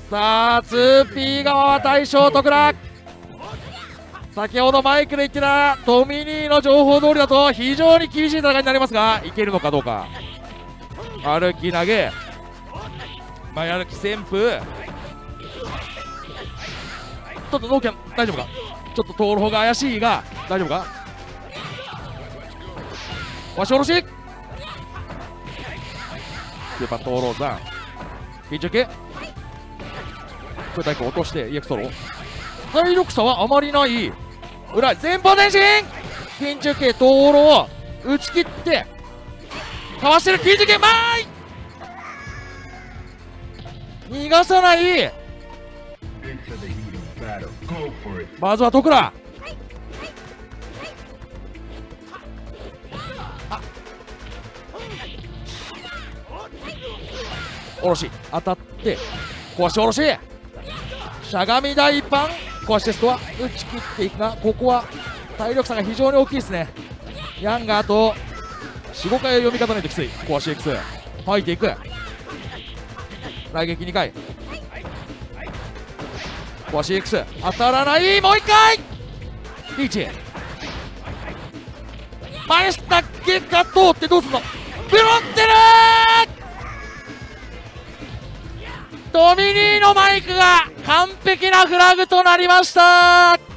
さあ 2P 側は大将徳良。先ほどマイクで言ってたトミニーの情報通りだと非常に厳しい戦いになりますが、いけるのかどうか。歩き投げ、前歩き旋風、ちょっとノーキャン大丈夫か。ちょっと通る方が怪しいが大丈夫か。わし下ろしスーパートーローザンピンチ受け、空対空落として EX ソロ。体力差はあまりない。裏前方前進ピンチ受けトーロを打ち切ってかわしてる。ピンチ受け前逃がさない。まずは徳良。おろし当たって壊しおろししゃがみ大パン壊しテストは打ち切っていくが、ここは体力差が非常に大きいですね。ヤンがあと 4,5 回読み方ないときつい。壊し X 入っていく。来撃2回壊し X 当たらない。もう1回リーチ前下けが通ってどうすんの。ブロってるー。ドミニーのマイクが完璧なフラグとなりました。